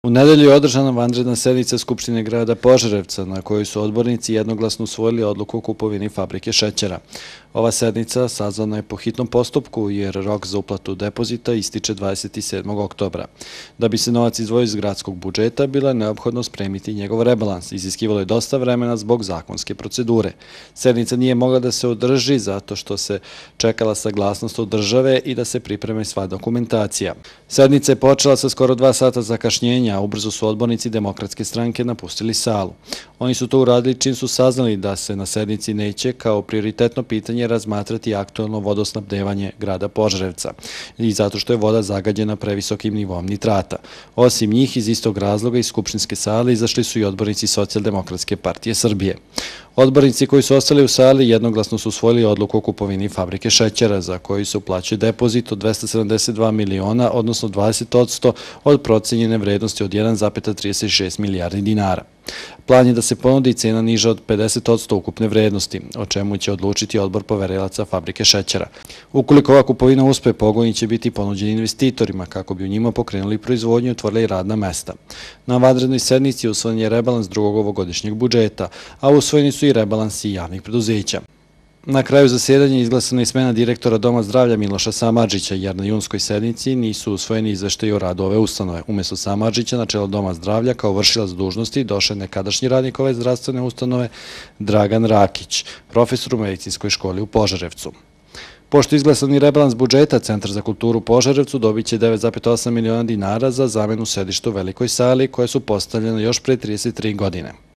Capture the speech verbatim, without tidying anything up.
U nedelju je održana vanredna sednica Skupštine grada Požarevca, na kojoj su odbornici jednoglasno usvojili odluku o kupovini fabrike šećera. Ova sednica sazvana je po hitnom postupku jer rok za uplatu depozita ističe dvadeset sedmog oktobra. Da bi se novac izdvojio iz gradskog budžeta, bilo je neophodno spremiti njegov rebalans. Iziskivalo je dosta vremena zbog zakonske procedure. Sednica nije mogla da se održi zato što se čekala saglasnost od države i da se pripreme sva dokumentacija. Sednica je počela sa skoro dva sata zakašnjenja, a ubrzo su odbornici Demokratske stranke napustili salu. Oni su to uradili čim su saznali da se na sednici neće kao prioritetno pitanje razmatrati aktuelno vodosnabdevanje grada Požarevca i zato što je voda zagađena previsokim nivom nitrata. Osim njih, iz istog razloga iz skupštinske sale izašli su i odbornici Socijaldemokratske partije Srbije. Odbornici koji su ostali u sali jednoglasno su usvojili odluku o kupovini fabrike šećera, za koju se uplaćuje depozit od dvesta sedamdeset dva miliona, odnosno dvadeset posto od procenjene vrednosti od jedan zarez trideset šest milijardi dinara. Plan je da se ponudi cena niža od pedeset posto ukupne vrednosti, o čemu će odlučiti odbor poverilaca fabrike šećera. Ukoliko ova kupovina uspe, pogoni će biti ponuđeni investitorima kako bi u njima pokrenuli proizvodnju i otvorili radna mesta. Na vanrednoj sednici usvojen je rebalans drugog ovogodišnjeg budžeta, a usvojeni su i rebalansi javnih preduzeća. Na kraju zasedanja izglasana je smena direktora Doma zdravlja Miloša Samardžića, jer na junskoj sednici nisu usvojeni izveštaji o radu ove ustanove. Umesto Samardžića na čelo Doma zdravlja kao vršilac dužnosti došao je nekadašnji radnik ove zdravstvene ustanove Dragan Rakić, profesor u medicinskoj školi u Požarevcu. Pošto je izglasani rebalans budžeta, Centar za kulturu u Požarevcu dobit će devet zarez osam miliona dinara za zamenu sedišta u velikoj sali, koje su postavljene još pre trideset tri godine.